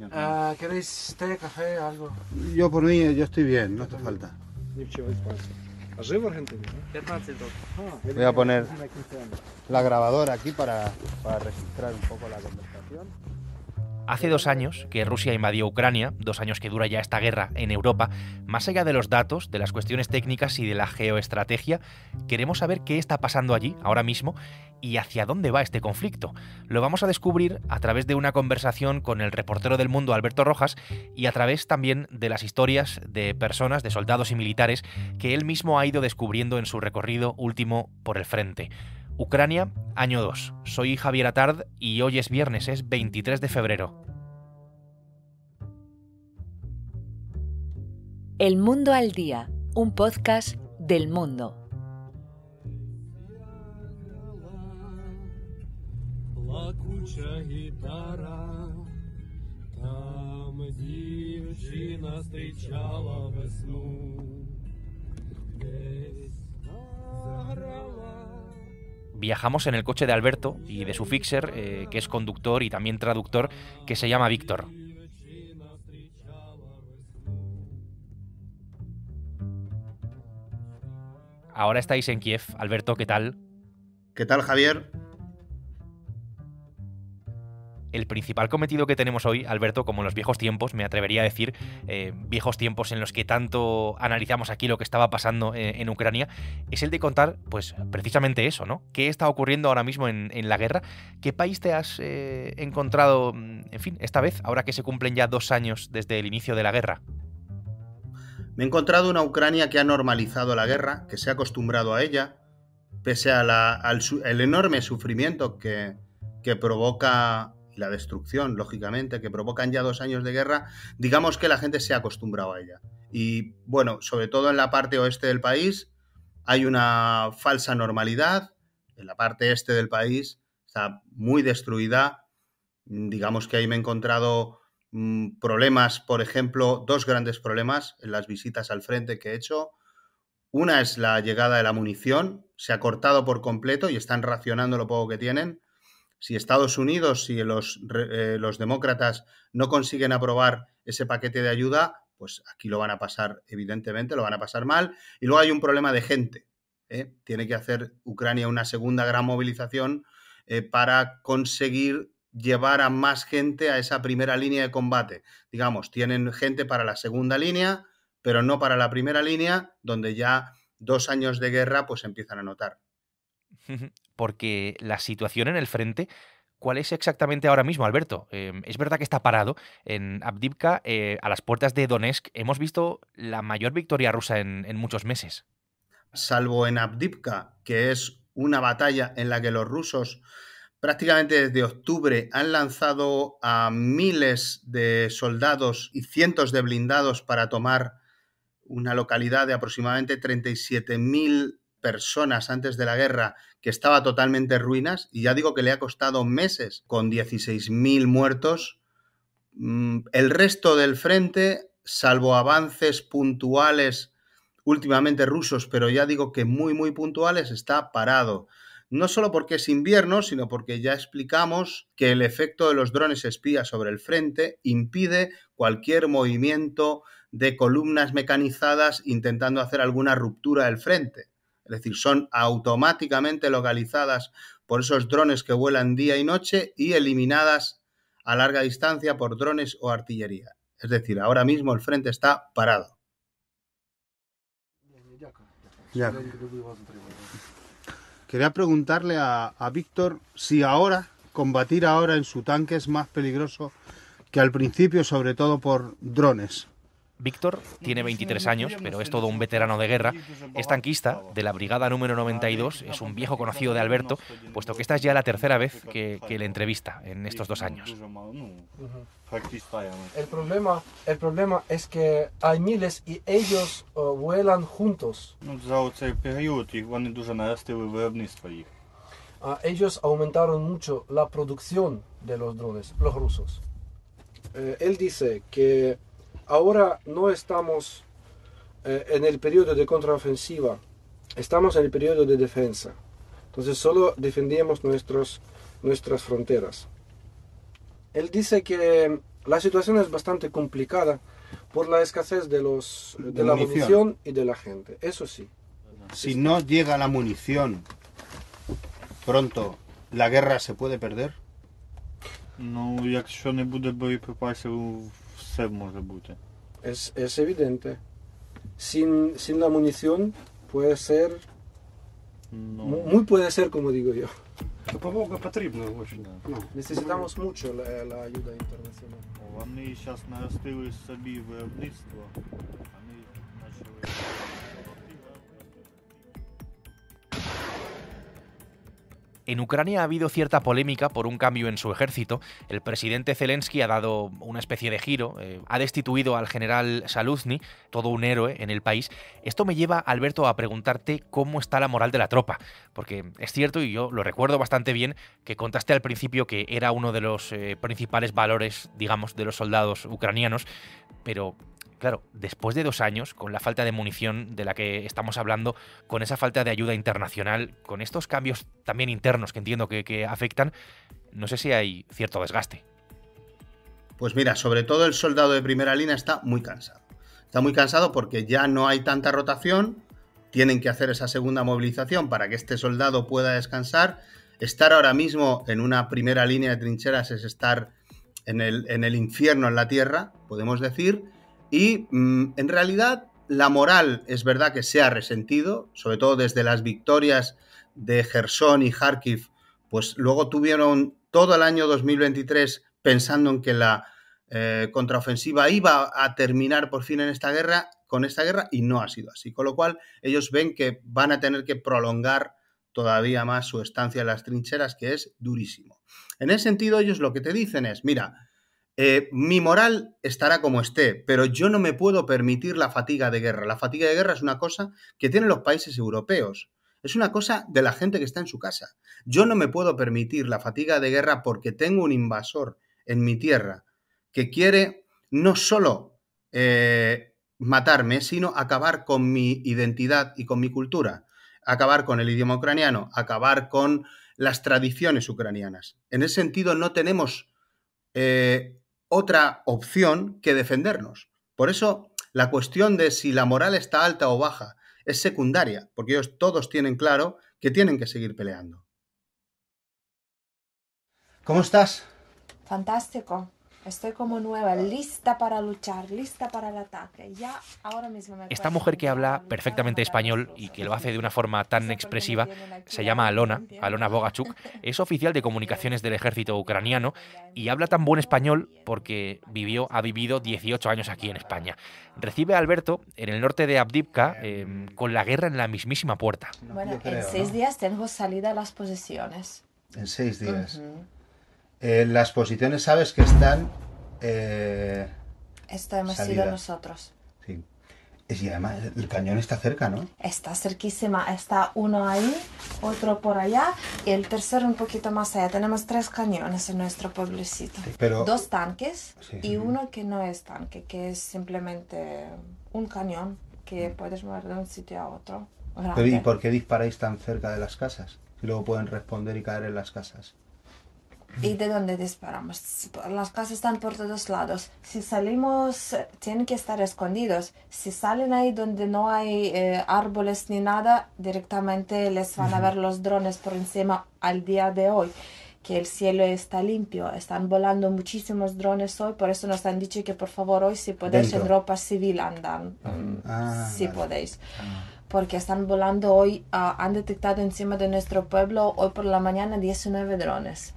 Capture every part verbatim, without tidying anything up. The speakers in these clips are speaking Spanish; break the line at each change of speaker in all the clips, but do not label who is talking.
Uh, ¿Queréis té, café, algo?
Yo por mí, yo estoy bien, no hace falta. Voy a poner la grabadora aquí para, para registrar un poco la conversación.
Hace dos años que Rusia invadió Ucrania, dos años que dura ya esta guerra en Europa. Más allá de los datos, de las cuestiones técnicas y de la geoestrategia, queremos saber qué está pasando allí, ahora mismo, y hacia dónde va este conflicto. Lo vamos a descubrir a través de una conversación con el reportero del Mundo, Alberto Rojas, y a través también de las historias de personas, de soldados y militares, que él mismo ha ido descubriendo en su recorrido último por el frente. Ucrania, año dos. Soy Javier Atard y hoy es viernes, es veintitrés de febrero.
El Mundo al Día, un podcast del Mundo.
Viajamos en el coche de Alberto y de su fixer, eh, que es conductor y también traductor, que se llama Víctor. Ahora estáis en Kiev. Alberto, ¿qué tal?
¿Qué tal, Javier?
El principal cometido que tenemos hoy, Alberto, como en los viejos tiempos, me atrevería a decir, eh, viejos tiempos en los que tanto analizamos aquí lo que estaba pasando en, en Ucrania, es el de contar, pues, precisamente eso, ¿no? ¿Qué está ocurriendo ahora mismo en, en la guerra? ¿Qué país te has eh, encontrado, en fin, esta vez, ahora que se cumplen ya dos años desde el inicio de la guerra?
Me he encontrado una Ucrania que ha normalizado la guerra, que se ha acostumbrado a ella, pese a la, al el enorme sufrimiento que, que provoca... y la destrucción, lógicamente, que provocan ya dos años de guerra, digamos que la gente se ha acostumbrado a ella. Y, bueno, sobre todo en la parte oeste del país hay una falsa normalidad, en la parte este del país está muy destruida, digamos que ahí me he encontrado mmm, problemas, por ejemplo, dos grandes problemas en las visitas al frente que he hecho. Una es la llegada de la munición, se ha cortado por completo y están racionando lo poco que tienen. Si Estados Unidos y los, eh, los demócratas no consiguen aprobar ese paquete de ayuda, pues aquí lo van a pasar, evidentemente, lo van a pasar mal. Y luego hay un problema de gente, ¿eh? Tiene que hacer Ucrania una segunda gran movilización eh, para conseguir llevar a más gente a esa primera línea de combate. Digamos, tienen gente para la segunda línea, pero no para la primera línea, donde ya dos años de guerra pues empiezan a notar.
Porque la situación en el frente, ¿cuál es exactamente ahora mismo, Alberto? Eh, es verdad que está parado. En Avdiivka, eh, a las puertas de Donetsk, hemos visto la mayor victoria rusa en, en muchos meses.
Salvo en Avdiivka, que es una batalla en la que los rusos prácticamente desde octubre han lanzado a miles de soldados y cientos de blindados para tomar una localidad de aproximadamente treinta y siete mil personas antes de la guerra, que estaba totalmente en ruinas, y ya digo que le ha costado meses con dieciséis mil muertos. El resto del frente, salvo avances puntuales últimamente rusos, pero ya digo que muy muy puntuales, está parado. No solo porque es invierno, sino porque ya explicamos que el efecto de los drones espías sobre el frente impide cualquier movimiento de columnas mecanizadas intentando hacer alguna ruptura del frente. Es decir, son automáticamente localizadas por esos drones que vuelan día y noche y eliminadas a larga distancia por drones o artillería. Es decir, ahora mismo el frente está parado. Ya. Quería preguntarle a, a Víctor si ahora, combatir ahora en su tanque es más peligroso que al principio, sobre todo por drones.
Víctor tiene veintitrés años, pero es todo un veterano de guerra. Es tanquista de la brigada número noventa y dos, es un viejo conocido de Alberto, puesto que esta es ya la tercera vez que, que le entrevista en estos dos años.
El problema, el problema es que hay miles y ellos uh, vuelan juntos. Uh, ellos aumentaron mucho la producción de los drones, los rusos. Uh, él dice que ahora no estamos eh, en el periodo de contraofensiva, estamos en el periodo de defensa. Entonces solo defendemos nuestros, nuestras fronteras. Él dice que La situación es bastante complicada por la escasez de, los, de,
De
la
munición.
munición y de la gente, eso sí.
Si no llega la munición pronto, ¿la guerra se puede perder?
Ну, якщо не буде боєприпасів, все може бути.
Es, es evidente. Sin, sin la munición puede ser,
Ну,
mu- muy puede ser como digo yo.
Допомога потрібна дуже. Ну,
Necesitamos mucho la, la ayuda internacional.
вони зараз наростили собі виробництво, вони почали...
En Ucrania ha habido cierta polémica por un cambio en su ejército. El presidente Zelensky ha dado una especie de giro, eh, ha destituido al general Zaluzny, todo un héroe en el país. Esto me lleva, Alberto, a preguntarte cómo está la moral de la tropa, porque es cierto, y yo lo recuerdo bastante bien, que contaste al principio que era uno de los eh, principales valores, digamos, de los soldados ucranianos, pero... Claro, después de dos años, con la falta de munición de la que estamos hablando, con esa falta de ayuda internacional, con estos cambios también internos que entiendo que, que afectan, no sé si hay cierto desgaste.
Pues mira, sobre todo el soldado de primera línea está muy cansado. Está muy cansado porque ya no hay tanta rotación, tienen que hacer esa segunda movilización para que este soldado pueda descansar. Estar ahora mismo en una primera línea de trincheras es estar en el, en el infierno en la tierra, podemos decir. Y mmm, en realidad la moral es verdad que se ha resentido, sobre todo desde las victorias de Jersón y Kharkiv, pues luego tuvieron todo el año dos mil veintitrés pensando en que la eh, contraofensiva iba a terminar por fin en esta guerra, con esta guerra, y no ha sido así. Con lo cual ellos ven que van a tener que prolongar todavía más su estancia en las trincheras, que es durísimo. En ese sentido ellos lo que te dicen es, mira, Eh, mi moral estará como esté, pero yo no me puedo permitir la fatiga de guerra. La fatiga de guerra es una cosa que tienen los países europeos. Es una cosa de la gente que está en su casa. Yo no me puedo permitir la fatiga de guerra porque tengo un invasor en mi tierra que quiere no solo eh, matarme, sino acabar con mi identidad y con mi cultura, acabar con el idioma ucraniano, acabar con las tradiciones ucranianas. En ese sentido no tenemos eh, otra opción que defendernos. Por eso la cuestión de si la moral está alta o baja es secundaria, porque ellos todos tienen claro que tienen que seguir peleando. ¿Cómo estás?
Fantástico. Estoy como nueva, lista para luchar, lista para el ataque. Ya ahora mismo me
Esta mujer que habla perfectamente español y que lo hace de una forma tan expresiva se llama Alona, Alona Bogachuk, es oficial de comunicaciones del ejército ucraniano y habla tan buen español porque vivió, ha vivido dieciocho años aquí en España. Recibe a Alberto en el norte de Avdiivka eh, con la guerra en la mismísima puerta.
Bueno,
creo,
en seis
¿no?
días tengo salida a las posiciones.
En seis días.
Ujú.
Eh, las posiciones sabes que están... Eh,
Esto hemos
salida.
sido nosotros.
Sí. Y además el cañón está cerca, ¿no?
Está cerquísima, está uno ahí, otro por allá y el tercero un poquito más allá. Tenemos tres cañones en nuestro pueblecito.
Pero...
Dos tanques
Sí.
y uno que no es tanque, que es simplemente un cañón que puedes mover de un sitio a otro. Grande.
Pero ¿y por qué disparáis tan cerca de las casas? Y luego pueden responder y caer en las casas.
¿Y de dónde disparamos? Las casas están por todos lados. Si salimos, tienen que estar escondidos. Si salen ahí donde no hay eh, árboles ni nada, directamente les van a ver los drones por encima al día de hoy. Que el cielo está limpio. Están volando muchísimos drones hoy, por eso nos han dicho que por favor hoy si podéis
Dentro.
en ropa civil andan.
Ah,
si
vale.
podéis.
Ah.
Porque están volando hoy, uh, han detectado encima de nuestro pueblo hoy por la mañana diecinueve drones.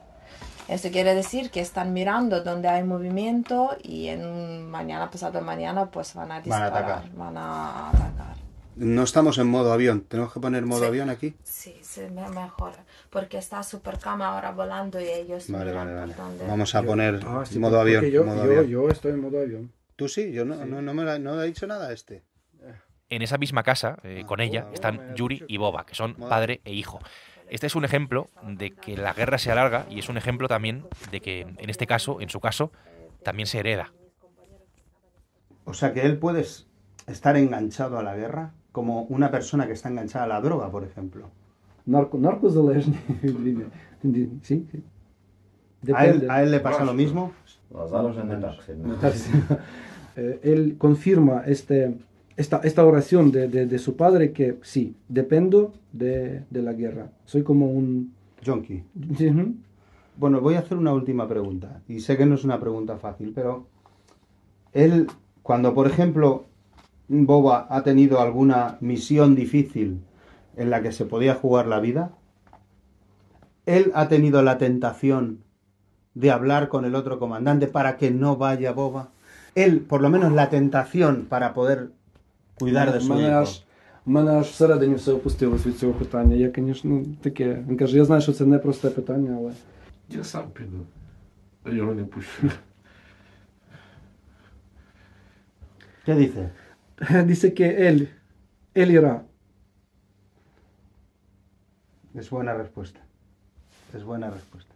Eso quiere decir que están mirando donde hay movimiento y en mañana, pasado mañana, pues van a disparar,
atacar.
van a atacar.
No estamos en modo avión. ¿Tenemos que poner modo
Sí.
avión aquí?
Sí, sí, me mejor. Porque está Supercam ahora volando y ellos
Vale,
miran
vale, vale.
por dónde.
Vamos a poner
Ah, sí,
modo
porque
avión.
Yo,
modo
yo,
avión.
yo estoy en modo avión.
Tú sí, yo no,
Sí.
no, no me la- no le ha dicho nada a este.
En esa misma casa, eh,
Ah,
con ella,
moda,
están
moda,
Yuri y Boba, que son
moda.
padre e hijo. Este es un ejemplo de que la guerra se alarga y es un ejemplo también de que, en este caso, en su caso, también se hereda.
O sea que él puede estar enganchado a la guerra como una persona que está enganchada a la droga, por ejemplo.
Нарко, наркозалежні людини. Sí, sí.
¿A él,
depende.
a él le pasa lo mismo?
Eh, él confirma este, esta, esta oración de, de, de su padre que sí, dependo de, de la guerra. Soy como un...
Yonki.
Ujú.
Bueno, voy a hacer una última pregunta. Y sé que no es una pregunta fácil, pero él, cuando por ejemplo Boba ha tenido alguna misión difícil en la que se podía jugar la vida, él ha tenido la tentación de hablar con el otro comandante para que no vaya Boba. Él, por lo menos, la tentación para poder cuidar de su
Мене
hijo.
аж, мене аж всередині все опустилось від цього питання. Я, звісно, таке. Він каже, я знаю, що це непросте питання, але...
Я сам піду. Його не пущу.
¿Qué dice?
Dice que él, él irá.
Es buena respuesta. Es buena respuesta.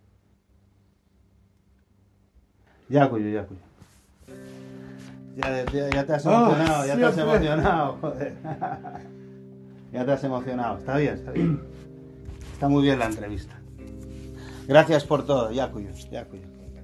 Ya, cuyo, ya, cuyo. Ya, ya, ya te has emocionado,
Oh,
ya te has
siempre.
emocionado, joder. Ya te has emocionado. Está bien, está bien. Está muy bien la entrevista. Gracias por todo, ya, cuyo, ya, cuyo.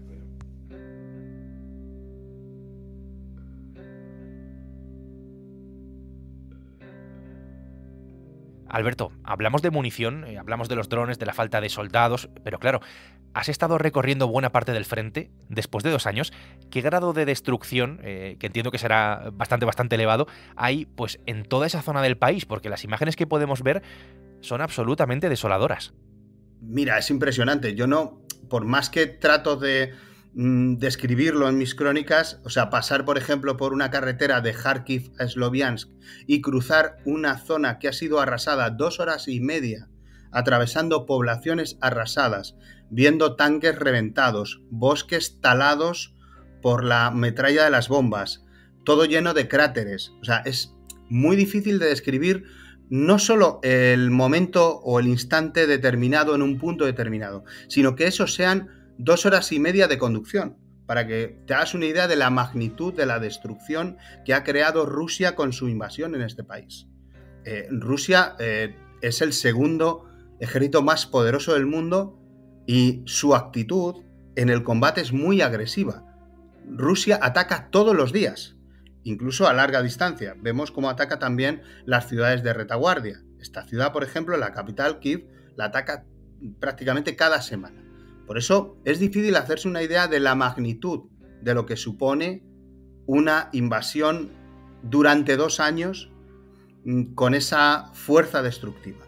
Alberto, hablamos de munición, eh, hablamos de los drones, de la falta de soldados, pero claro, has estado recorriendo buena parte del frente después de dos años. ¿Qué grado de destrucción, eh, que entiendo que será bastante, bastante elevado, hay pues en toda esa zona del país? Porque las imágenes que podemos ver son absolutamente desoladoras.
Mira, es impresionante. Yo no, por más que trato de mm, describirlo en mis crónicas, o sea, pasar, por ejemplo, por una carretera de Kharkiv a Sloviansk y cruzar una zona que ha sido arrasada dos horas y media, atravesando poblaciones arrasadas, viendo tanques reventados, bosques talados por la metralla de las bombas, todo lleno de cráteres. O sea, es muy difícil de describir no solo el momento o el instante determinado en un punto determinado, sino que esos sean dos horas y media de conducción, para que te hagas una idea de la magnitud de la destrucción que ha creado Rusia con su invasión en este país. Eh, Rusia eh, es el segundo ejército más poderoso del mundo y su actitud en el combate es muy agresiva. Rusia ataca todos los días, incluso a larga distancia. Vemos cómo ataca también las ciudades de retaguardia. Esta ciudad, por ejemplo, la capital, Kiev, la ataca prácticamente cada semana. Por eso es difícil hacerse una idea de la magnitud de lo que supone una invasión durante dos años con esa fuerza destructiva.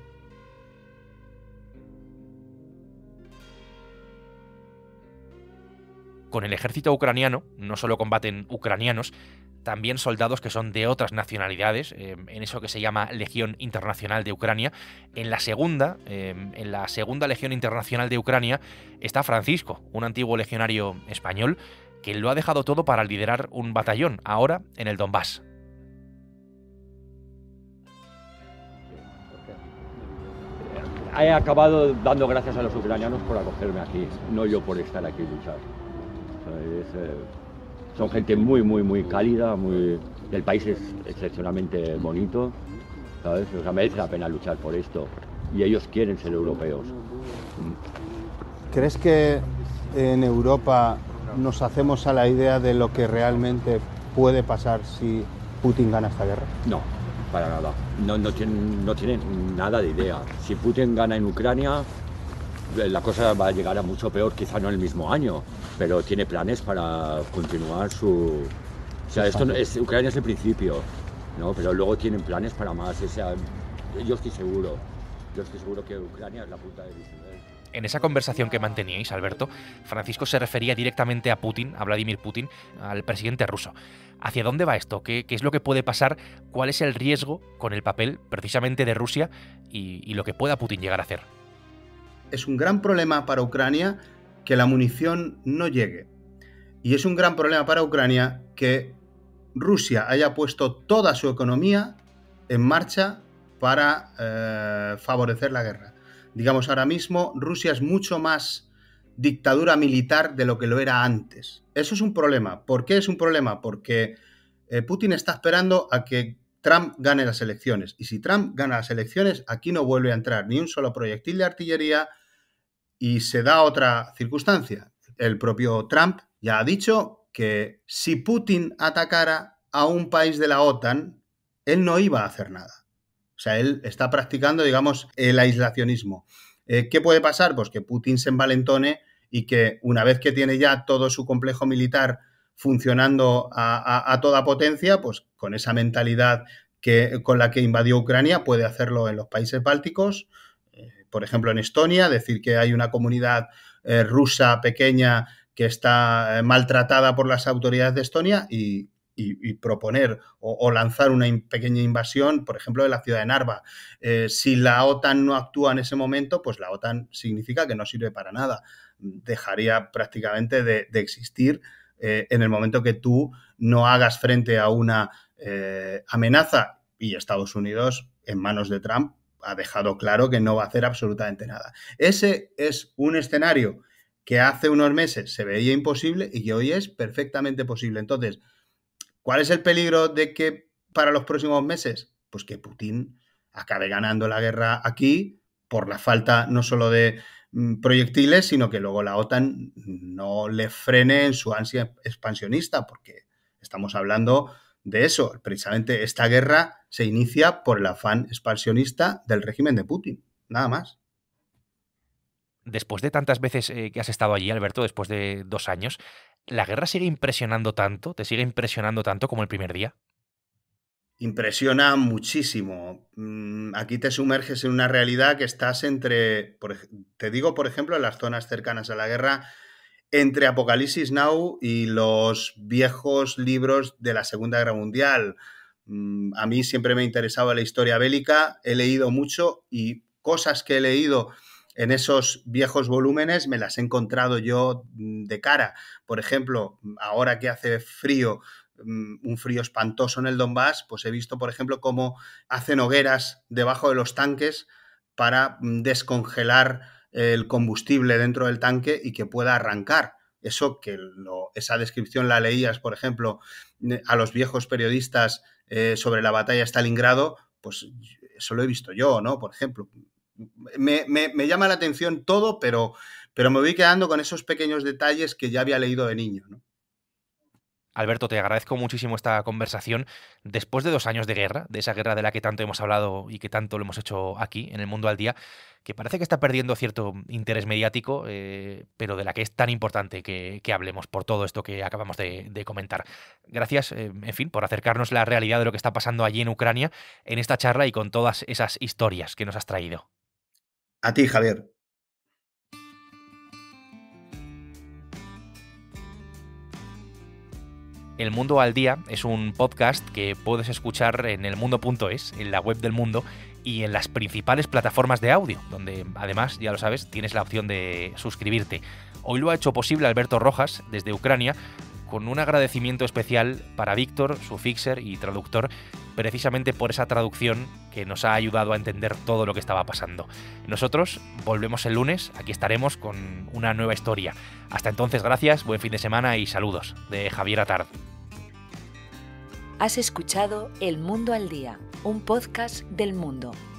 Con el ejército ucraniano no solo combaten ucranianos, también soldados que son de otras nacionalidades, eh, en eso que se llama Legión Internacional de Ucrania. En la segunda, eh, en la segunda Legión Internacional de Ucrania está Francisco, un antiguo legionario español que lo ha dejado todo para liderar un batallón, ahora en el Donbass.
He acabado dando gracias a los ucranianos por acogerme aquí, no yo por estar aquí y luchar. Es, eh, son gente muy, muy, muy cálida, muy... el país es excepcionalmente bonito, ¿sabes? O sea, merece la pena luchar por esto y ellos quieren ser europeos.
¿Crees que en Europa nos hacemos a la idea de lo que realmente puede pasar si Putin gana esta guerra?
No, para nada. No, no, tienen, no tienen nada de idea. Si Putin gana en Ucrania, la cosa va a llegar a mucho peor, quizá no el mismo año, pero tiene planes para continuar su... O sea, esto no, es, Ucrania es el principio, ¿no? Pero luego tienen planes para más. O sea, yo estoy seguro, yo estoy seguro que Ucrania es la punta de iceberg.
En esa conversación que manteníais, Alberto, Francisco se refería directamente a Putin, a Vladimir Putin, al presidente ruso. ¿Hacia dónde va esto? ¿Qué, qué es lo que puede pasar? ¿Cuál es el riesgo con el papel precisamente de Rusia y, y lo que pueda Putin llegar a hacer?
Es un gran problema para Ucrania que la munición no llegue. Y es un gran problema para Ucrania que Rusia haya puesto toda su economía en marcha para eh, favorecer la guerra. Digamos, ahora mismo Rusia es mucho más dictadura militar de lo que lo era antes. Eso es un problema. ¿Por qué es un problema? Porque eh, Putin está esperando a que Trump gane las elecciones. Y si Trump gana las elecciones, aquí no vuelve a entrar ni un solo proyectil de artillería, Y se da otra circunstancia. El propio Trump ya ha dicho que si Putin atacara a un país de la OTAN, él no iba a hacer nada. O sea, él está practicando, digamos, el aislacionismo. Eh, ¿Qué puede pasar? Pues que Putin se envalentone y que una vez que tiene ya todo su complejo militar funcionando a, a, a toda potencia, pues con esa mentalidad que, con la que invadió Ucrania, puede hacerlo en los países bálticos, eh, por ejemplo en Estonia, decir que hay una comunidad eh, rusa pequeña que está eh, maltratada por las autoridades de Estonia y, y, y proponer o, o lanzar una in, pequeña invasión, por ejemplo, de la ciudad de Narva. Eh, si la OTAN no actúa en ese momento, pues la OTAN significa que no sirve para nada. Dejaría prácticamente de, de existir eh, en el momento que tú no hagas frente a una eh, amenaza, y Estados Unidos, en manos de Trump, ha dejado claro que no va a hacer absolutamente nada. Ese es un escenario que hace unos meses se veía imposible y que hoy es perfectamente posible. Entonces, ¿cuál es el peligro de que para los próximos meses? Pues que Putin acabe ganando la guerra aquí por la falta no solo de mm, proyectiles, sino que luego la OTAN no le frene en su ansia expansionista, porque estamos hablando de eso. Precisamente esta guerra se inicia por el afán expansionista del régimen de Putin, nada más.
Después de tantas veces eh, que has estado allí, Alberto, después de dos años, ¿la guerra sigue impresionando tanto? ¿Te sigue impresionando tanto como el primer día?
Impresiona muchísimo. Aquí te sumerges en una realidad que estás entre, por, te digo, por ejemplo, en las zonas cercanas a la guerra, entre Apocalipsis Now y los viejos libros de la Segunda Guerra Mundial. A mí siempre me ha interesado la historia bélica, he leído mucho y cosas que he leído en esos viejos volúmenes me las he encontrado yo de cara. Por ejemplo, ahora que hace frío, un frío espantoso en el Donbass, pues he visto, por ejemplo, cómo hacen hogueras debajo de los tanques para descongelar el combustible dentro del tanque y que pueda arrancar. Eso que lo, esa descripción la leías, por ejemplo, a los viejos periodistas eh, sobre la batalla de Stalingrado, pues eso lo he visto yo, ¿no? Por ejemplo, me, me, me llama la atención todo, pero, pero me voy quedando con esos pequeños detalles que ya había leído de niño, ¿no?
Alberto, te agradezco muchísimo esta conversación. Después de dos años de guerra, de esa guerra de la que tanto hemos hablado y que tanto lo hemos hecho aquí, en El Mundo al Día, que parece que está perdiendo cierto interés mediático, eh, pero de la que es tan importante que, que hablemos por todo esto que acabamos de, de comentar. Gracias, eh, en fin, por acercarnos la realidad de lo que está pasando allí en Ucrania en esta charla y con todas esas historias que nos has traído.
A ti, Javier.
El Mundo al Día es un podcast que puedes escuchar en elmundo punto es, en la web del Mundo y en las principales plataformas de audio, donde además, ya lo sabes, tienes la opción de suscribirte. Hoy lo ha hecho posible Alberto Rojas, desde Ucrania, con un agradecimiento especial para Víctor, su fixer y traductor, precisamente por esa traducción que nos ha ayudado a entender todo lo que estaba pasando. Nosotros volvemos el lunes, aquí estaremos con una nueva historia. Hasta entonces, gracias, buen fin de semana y saludos de Javier Atard.
Has escuchado El Mundo al Día, un podcast del Mundo.